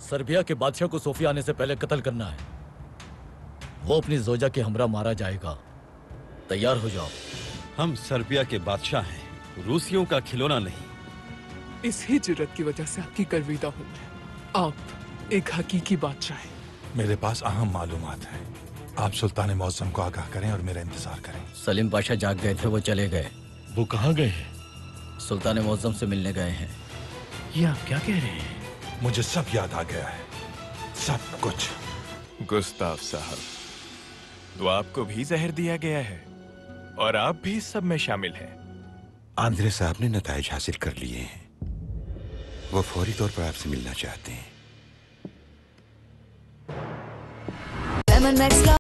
Serbia के बादशाह को सोफिया आने से पहले कत्ल करना है। वो अपनी जोजा के हमरा मारा जाएगा। तैयार हो जाओ। हम सर्बिया के बादशाह हैं, रूसियों का खिलौना नहीं। इसी जुर्रत की वजह से आपकी गर्विदा हूँ मैं। आप एक हकीकी बादशाह हैं। मेरे पास अहम मालूमात है। आप सुल्तान मौज़म को आगाह करें और मेरा इंतजार करें। सलीम पाशा जाग गए थे, वो चले गए। वो कहाँ गए हैं? सुल्तान मौज़म से मिलने गए हैं। ये आप क्या कह रहे हैं? मुझे सब याद आ गया है, सब कुछ। गुस्ताव साहब, तो आपको भी जहर दिया गया है और आप भी सब में शामिल हैं। आंद्रे साहब ने नताइज हासिल कर लिए हैं। वो फौरी तौर पर आपसे मिलना चाहते हैं।